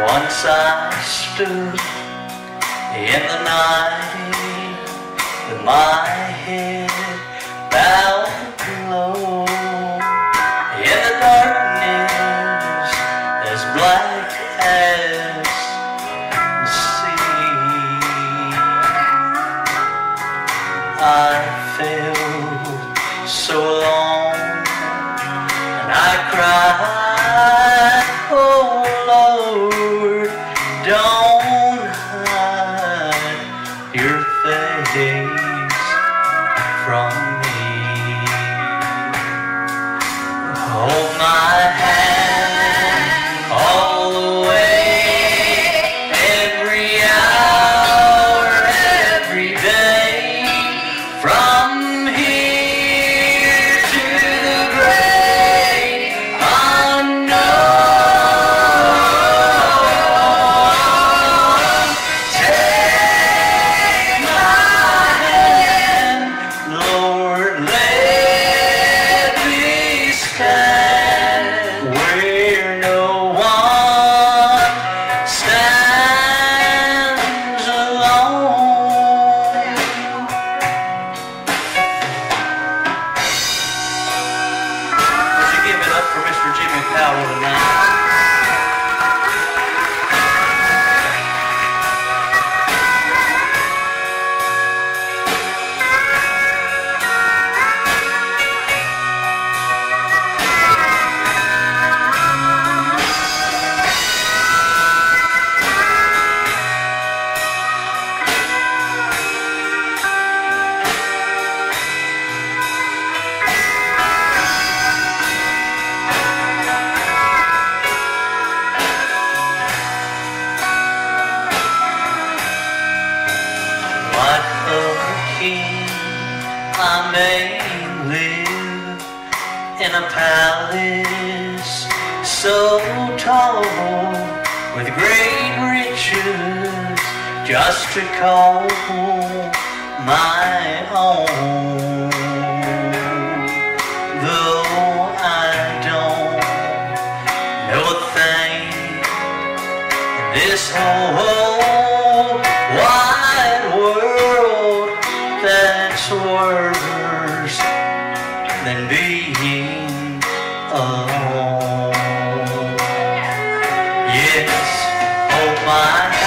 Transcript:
Once I stood in the night with my head bowed low in the darkness as black as the sea. I felt so alone and I cried, oh Lord, don't hide your face from me. Hold my hand all the way, every hour, every day, from here to the great unknown. Take my hand, Lord, let me stand where no one stands alone. Would you give it up for Mr. Jimmy Powell tonight? Like a king, I may live in a palace so tall, with great riches just to call my own. Though I don't know a thing in this whole wide world that's worse than being alone. Yes, hold my hand.